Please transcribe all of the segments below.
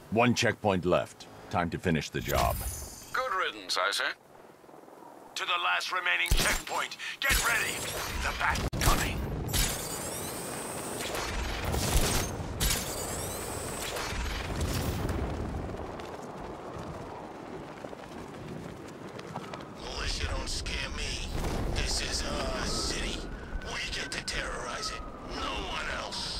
One checkpoint left. Time to finish the job. Good riddance, I say. To the last remaining checkpoint. Get ready. The bat's coming. Militia don't scare me. This is our city. We get to terrorize it. No one else.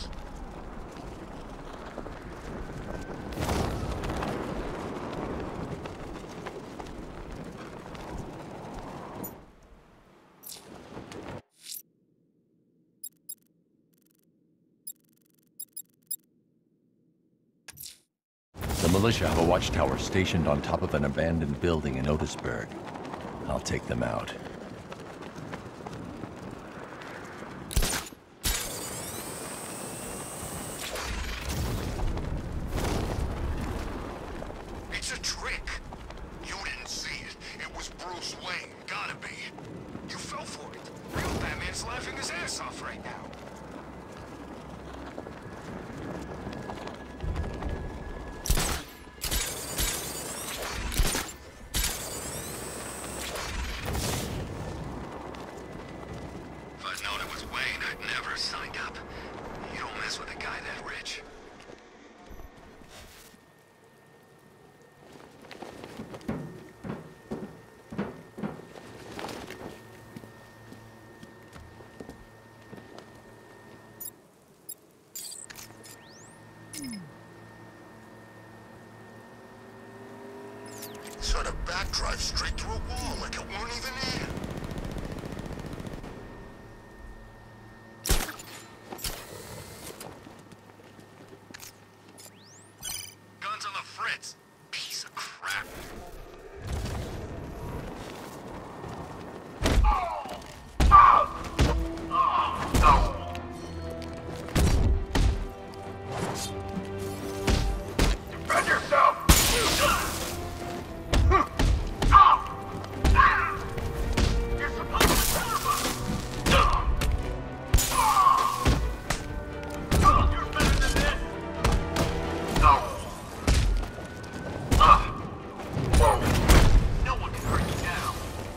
The militia have a watchtower stationed on top of an abandoned building in Otisburg. I'll take them out. It's a trick. You didn't see it. It was Bruce Wayne. Gotta be. You fell for it. Real Batman's laughing his ass off right now. If I'd known it was Wayne, I'd never signed up. You don't mess with a guy that rich. Sort of backdrive straight through a wall like it weren't even there. Guns on the fritz. Piece of crap. Defend yourself! You're supposed to serve us! You're better than this! No one can hurt you now.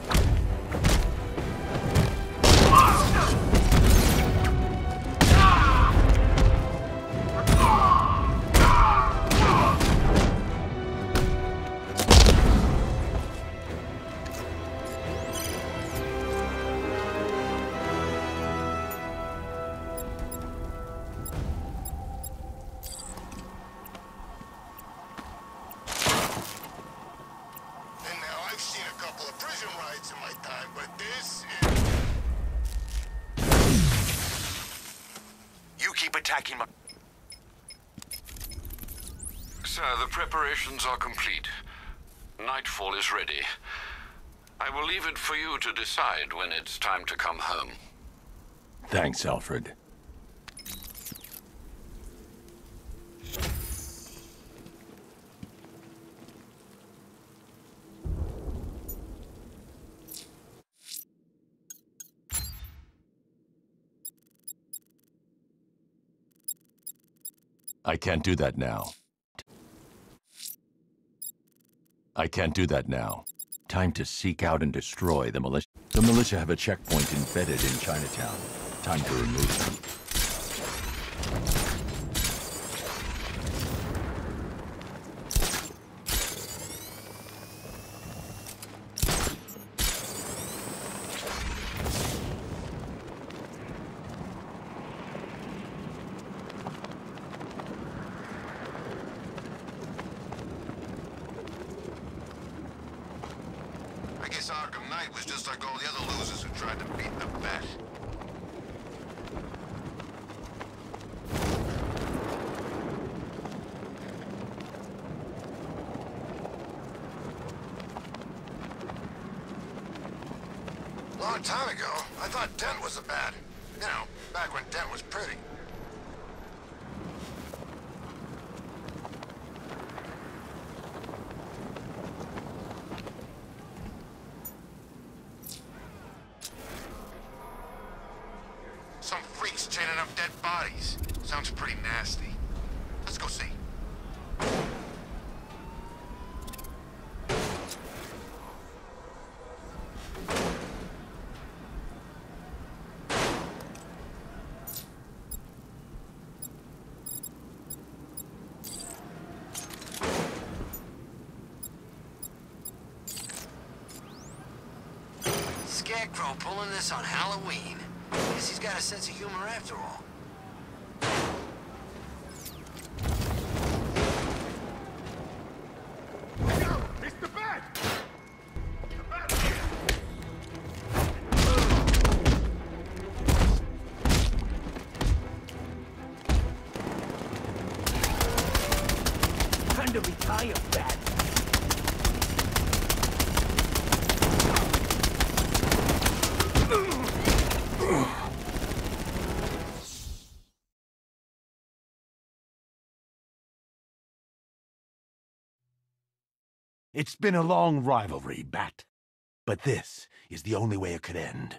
And now I've seen a couple of prison riots in my time, but this is... You keep attacking my... Sir, the preparations are complete. Nightfall is ready. I will leave it for you to decide when it's time to come home. Thanks, Alfred. I can't do that now. I can't do that now. Time to seek out and destroy the militia. The militia have a checkpoint embedded in Chinatown. Time to remove them. I guess Arkham Knight was just like all the other losers who tried to beat the Bat. Long time ago, I thought Dent was a Bat. You know, back when Dent was pretty. Some freaks chaining up dead bodies. Sounds pretty nasty. Let's go see. Scarecrow pulling this on Halloween. Guess he's got a sense of humor after all. It's the bat! The bat! Time to retire, Bat. It's been a long rivalry, Bat. But this is the only way it could end.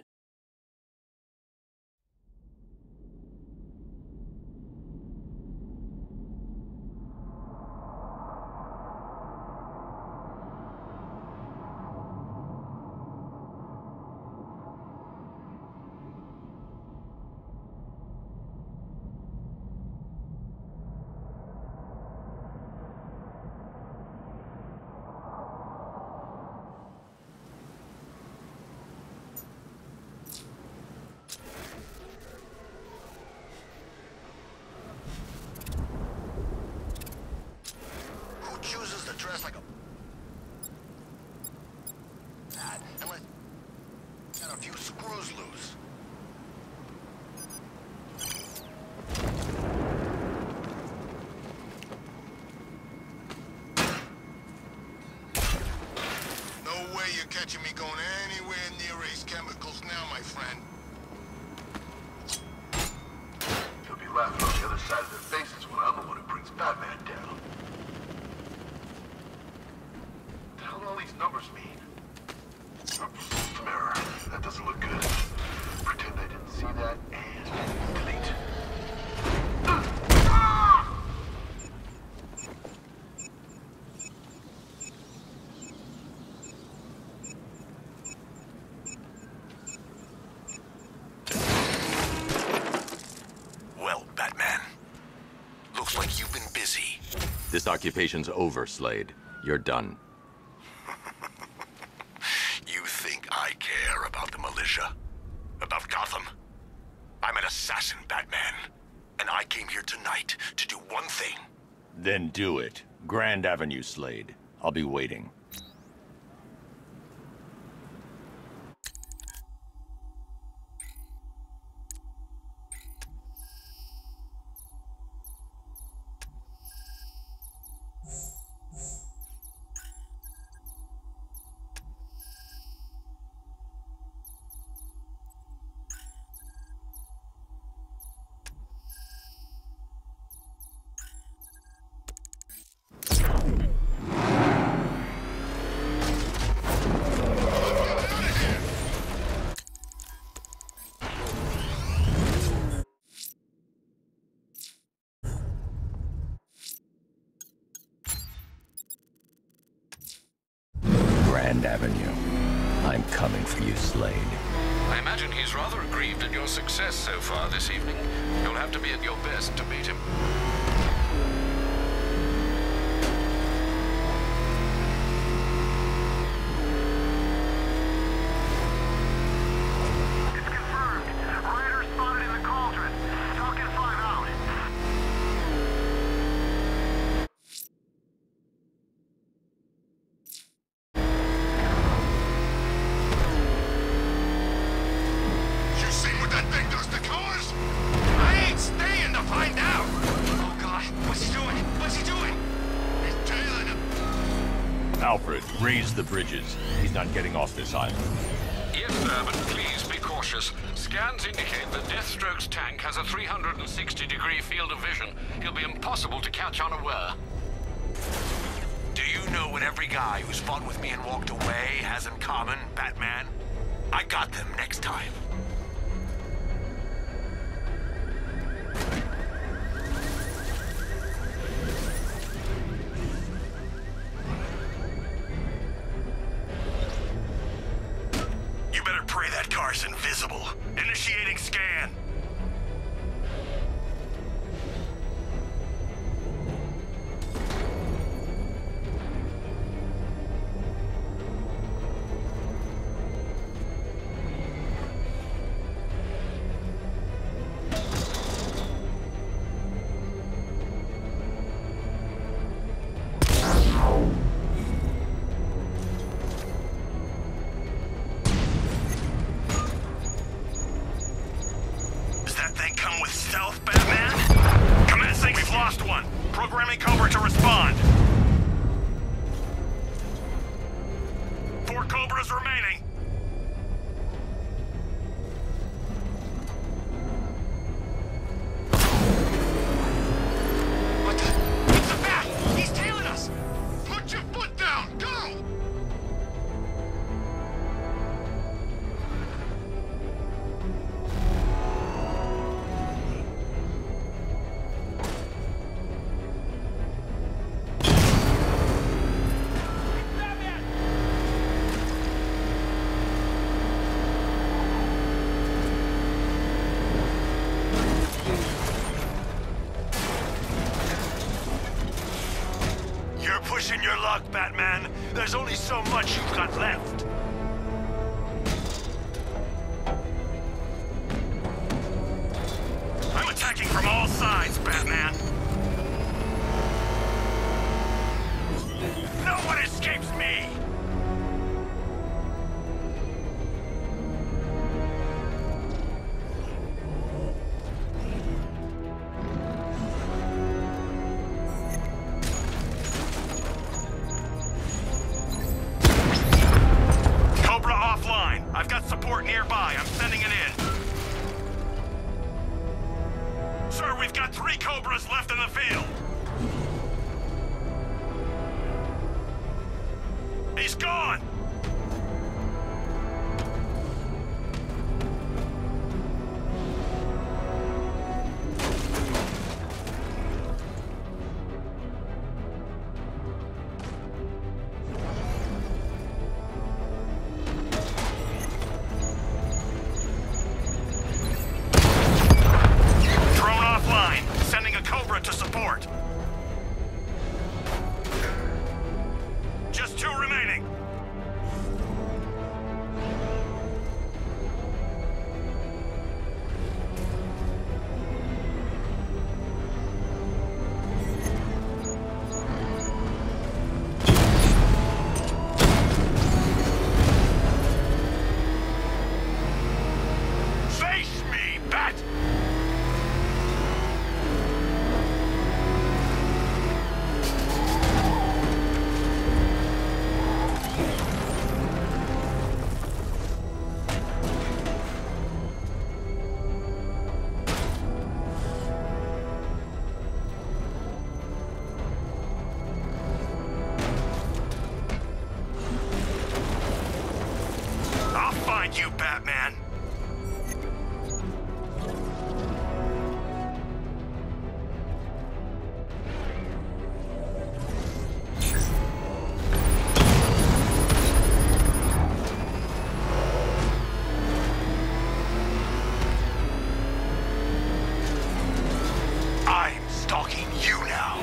Chooses to dress like a bat and let got a few screws loose. No way you're catching me going anywhere near Ace Chemicals now, my friend. They'll be laughing on the other side of their faces when I'm the one who brings Batman down. What the hell do all these numbers mean? System error. That doesn't look good. Pretend I didn't see that and delete. Well, Batman. Looks like you've been busy. This occupation's over, Slade. You're done. You think I care about the militia? About Gotham? I'm an assassin, Batman. And I came here tonight to do one thing. Then do it. Grand Avenue, Slade. I'll be waiting. Grand Avenue. I'm coming for you, Slade. I imagine he's rather aggrieved at your success so far this evening. You'll have to be at your best to beat him. It's confirmed. Rider spotted in the cauldron. Talking 5 out. You seen what that thing does to cars? I ain't staying to find out. Oh, God. What's he doing? What's he doing? He's tailing him. Alfred, raise the bridges. He's not getting off this island. Yes, sir, but please be cautious. Scans indicate that Deathstroke's tank has a 360-degree field of vision. He'll be impossible to catch unaware. Do you know what every guy who's fought with me and walked away has in common, Batman? I got them next time. You better pray that car's invisible. Initiating scan. Programming Cobra to respond. 4 Cobras remaining. What the? It's a bat! He's tailing us! Put your foot down! Go! You're pushing your luck, Batman. There's only so much you've got left. I'm attacking from all sides, Batman. No one escapes me! Cobra offline. I've got support nearby. I'm sending it in. Sir, we've got 3 Cobras left in the field. He's gone! Drone offline. Sending a Cobra to support. Just 2 remaining. Face me, Bat! I'll find you, Batman. I'm stalking you now.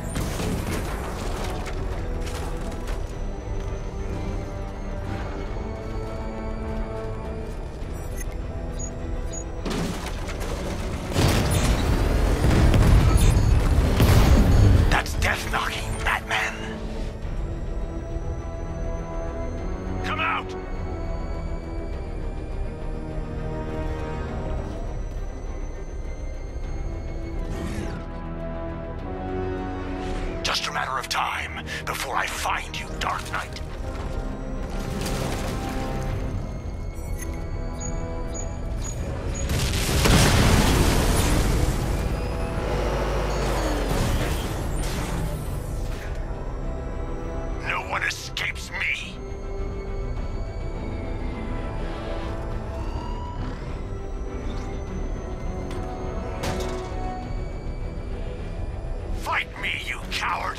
That's death knocking, Batman. Come out! Just a matter of time before I find you, Dark Knight. No one escapes me. Fight me, you coward!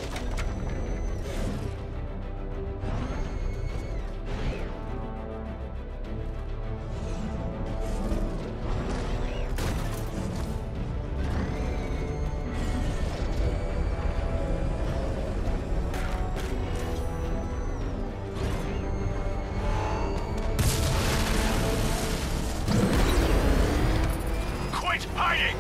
Quit hiding!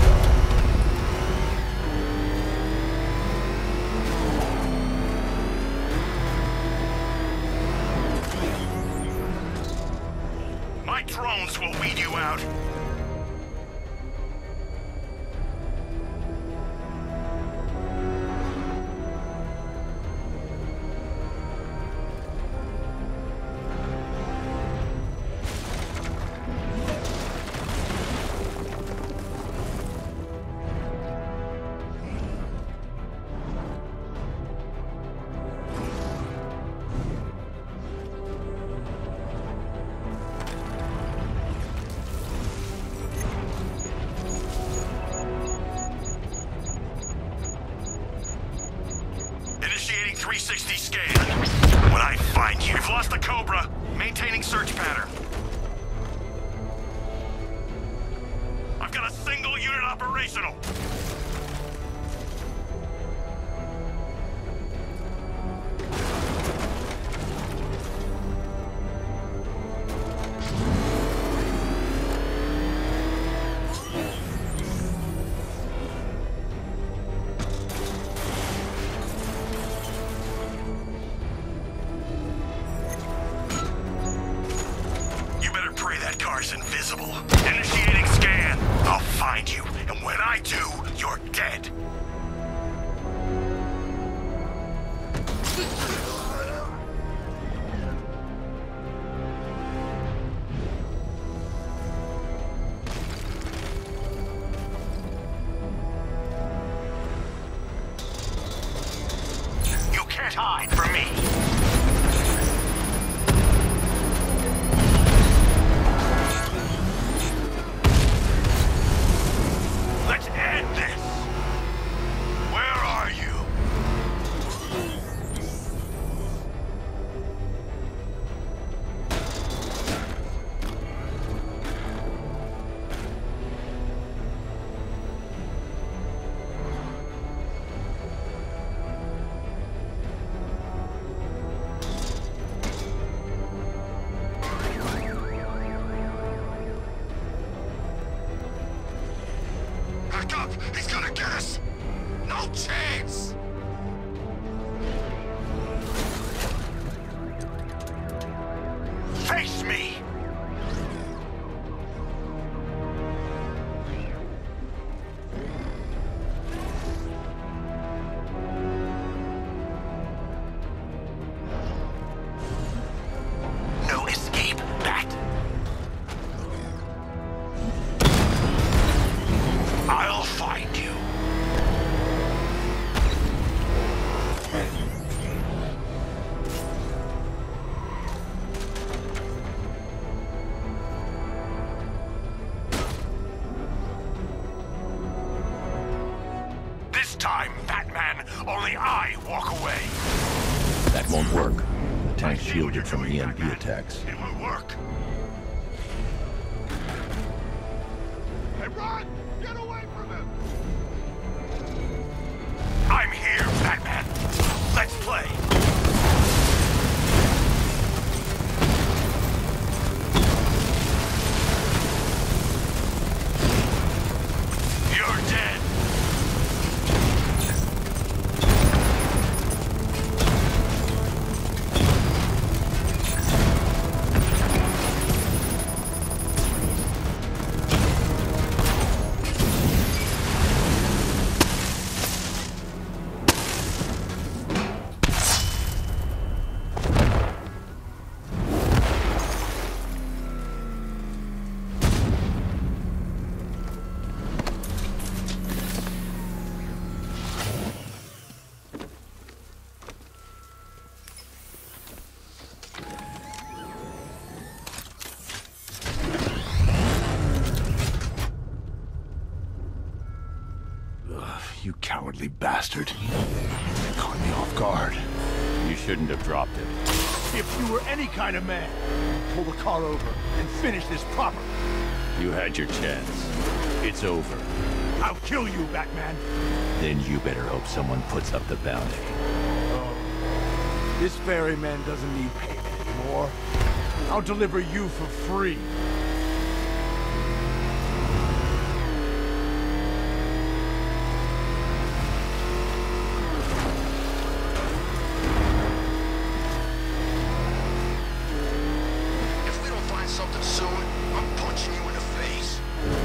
My drones will weed you out. 360 scan. When I find you, you've lost the Cobra. Maintaining search pattern. I've got a single unit operational. Invisible. Initiating scan. I'll find you, and when I do, you're dead. You can't hide from me. He's gonna get us! No chance! Face me! No escape, Bat. I'll find you. This time, Batman, only I walk away. That won't work. The tank's shielded from EMP attacks. It will work. Hey, run! Get away from him! I'm here, Batman. Let's play. You're dead. You cowardly bastard. Caught me off guard. You shouldn't have dropped it. If you were any kind of man, pull the car over and finish this proper. You had your chance. It's over. I'll kill you, Batman. Then you better hope someone puts up the bounty. Oh, this ferryman doesn't need payment anymore. I'll deliver you for free. If we don't find something soon, I'm punching you in the face.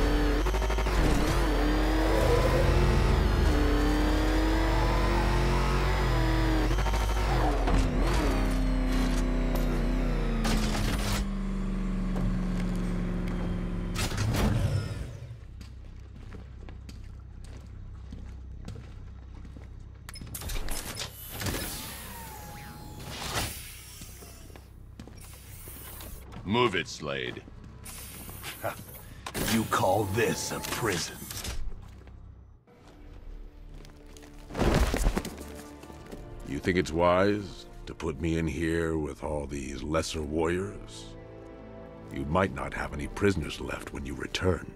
Move it, Slade. You call this a prison? You think it's wise to put me in here with all these lesser warriors? You might not have any prisoners left when you return.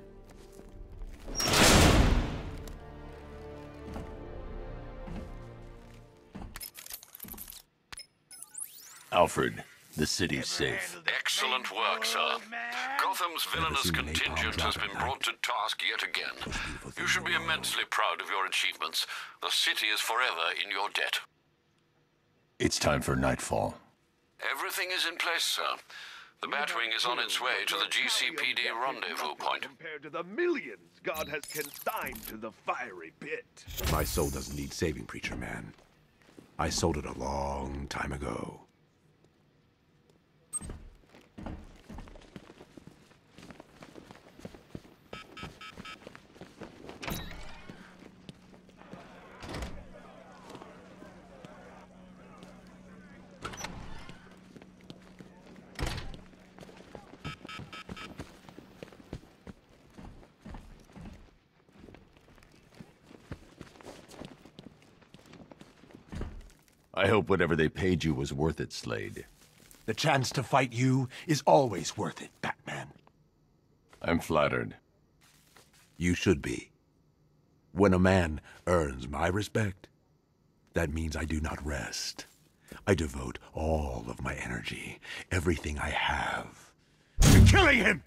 Alfred, the city's safe. Excellent work, sir. Gotham's villainous contingent has been brought to task yet again. You should be immensely proud of your achievements. The city is forever in your debt. It's time for nightfall. Everything is in place, sir. The Batwing is on its way to the GCPD rendezvous point. Compared to the millions God has consigned to the fiery pit. My soul doesn't need saving, Preacher Man. I sold it a long time ago. I hope whatever they paid you was worth it, Slade. The chance to fight you is always worth it, Batman. I'm flattered. You should be. When a man earns my respect, that means I do not rest. I devote all of my energy, everything I have, to killing him!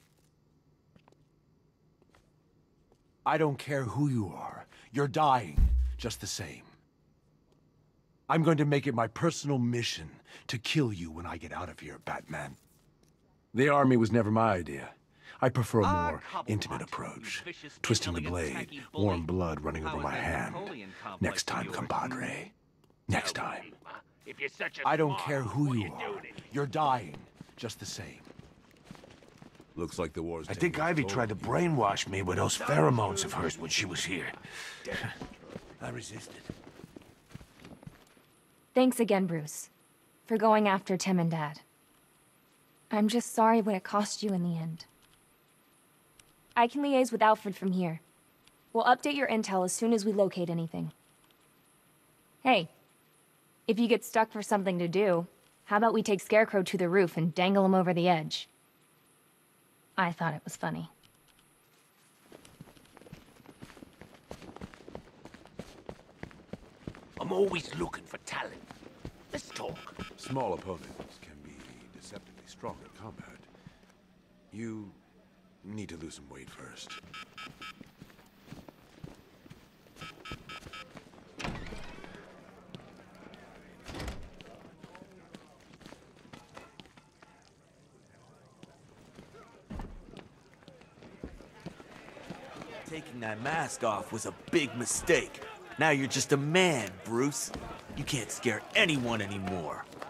I don't care who you are. You're dying just the same. I'm going to make it my personal mission to kill you when I get out of here, Batman. The army was never my idea. I prefer a more intimate approach. Twisting the blade, warm blood running over my hand. Next time, compadre. Next time. I don't care who you are. You're dying just the same. Looks like the war's I think Ivy tried to brainwash me with those pheromones of hers when she was here. I resisted. Thanks again, Bruce, for going after Tim and Dad. I'm just sorry what it cost you in the end. I can liaise with Alfred from here. We'll update your intel as soon as we locate anything. Hey, if you get stuck for something to do, how about we take Scarecrow to the roof and dangle him over the edge? I thought it was funny. I'm always looking for talent. Let's talk. Small opponents can be deceptively strong in combat. You need to lose some weight first. Taking that mask off was a big mistake. Now you're just a man, Bruce. You can't scare anyone anymore.